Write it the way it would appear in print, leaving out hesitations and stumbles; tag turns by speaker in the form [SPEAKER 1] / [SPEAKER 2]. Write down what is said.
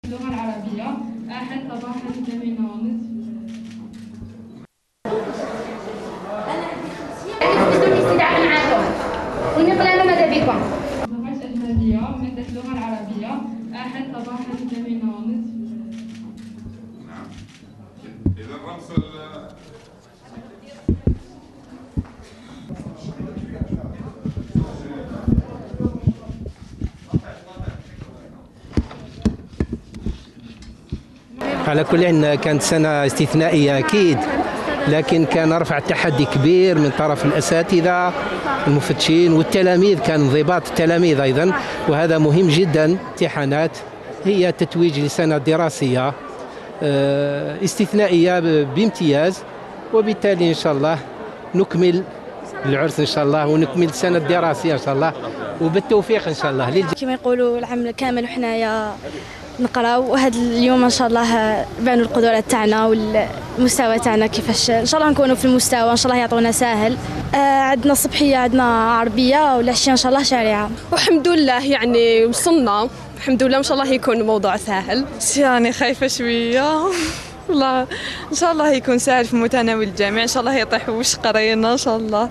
[SPEAKER 1] اللغة العربية أحد صباحا ثمانية ونصف.
[SPEAKER 2] بدون استدعاء معكم ونقرأ ماذا بكم.
[SPEAKER 1] اللغة الأجنبية مادة اللغة العربية أحد صباحا ثمانية ونصف.
[SPEAKER 3] نعم. إذا رمز
[SPEAKER 4] على كل حال كانت سنة استثنائية أكيد، لكن كان رفع تحدي كبير من طرف الأساتذة المفتشين والتلاميذ، كان انضباط التلاميذ أيضا، وهذا مهم جدا. امتحانات هي تتويج لسنة دراسية استثنائية بامتياز، وبالتالي إن شاء الله نكمل العرس إن شاء الله، ونكمل السنة الدراسية إن شاء الله، وبالتوفيق إن شاء الله.
[SPEAKER 5] كما يقولوا العام كامل وحنايا نقراو، وهذا اليوم ان شاء الله بانوا القدرات تاعنا والمستوى تاعنا كيفاش ان شاء الله نكونوا في المستوى، ان شاء الله يعطونا ساهل. عندنا الصبحيه عندنا عربيه، والعشيه ان شاء الله شريعه.
[SPEAKER 6] والحمد لله يعني وصلنا الحمد لله، ان شاء الله يكون الموضوع سهل.
[SPEAKER 7] يعني خايفه شويه والله، ان شاء الله يكون سهل في متناول الجميع، ان شاء الله يطيحوا وش قرينا ان شاء الله.